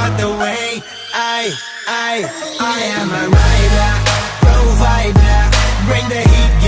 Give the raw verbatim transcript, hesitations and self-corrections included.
about the way I, I, I am a rider, provider. Bring the